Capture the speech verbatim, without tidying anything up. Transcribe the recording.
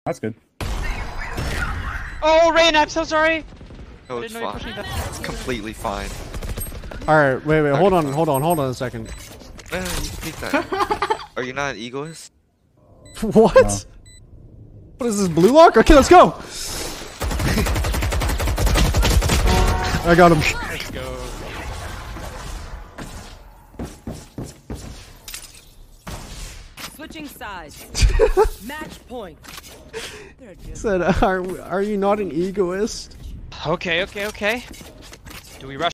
That's good. Oh, Rain, I'm so sorry. No, it's fine. It's completely fine. Alright, wait, wait, hold on, hold on, hold on a second. No, no, you can take that. Are you not an egoist? What? No. What is this, blue lock? Okay, let's go! I got him. Let's go. Switching sides. Match point. Said, are, are you not an egoist? Okay, okay, okay. Do we rush?